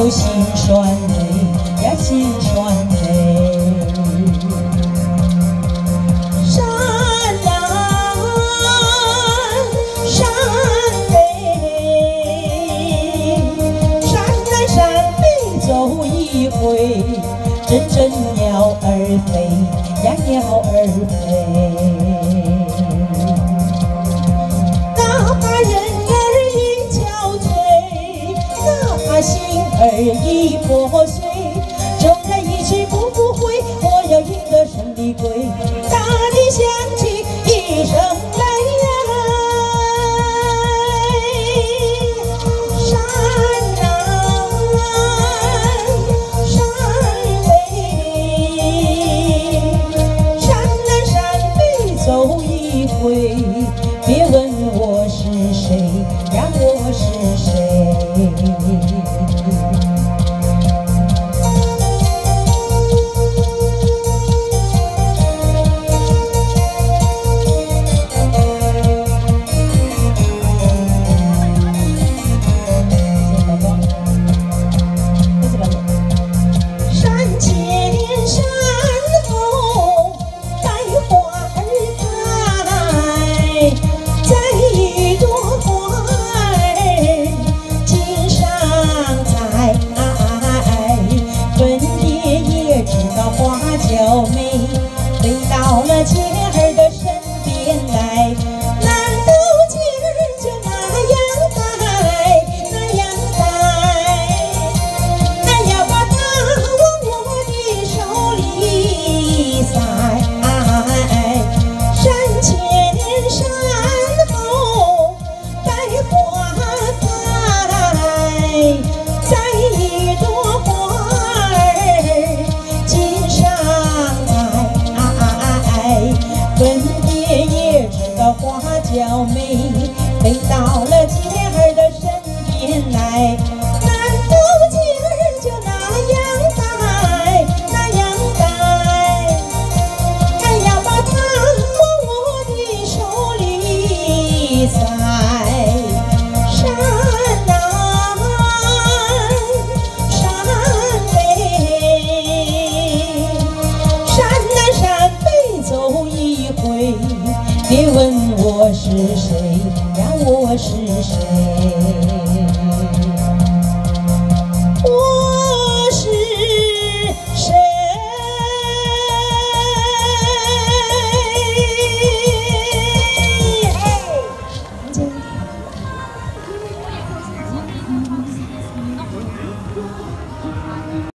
都心酸泪呀，心酸泪。山南山北，山南山北走一回，阵阵鸟儿飞呀，鸟儿飞。 心儿已破碎，纵然一去不复回，我要赢得胜利归。大地响起一声雷呀，山南山北，山南山北走一回，别问我是谁呀，我是谁。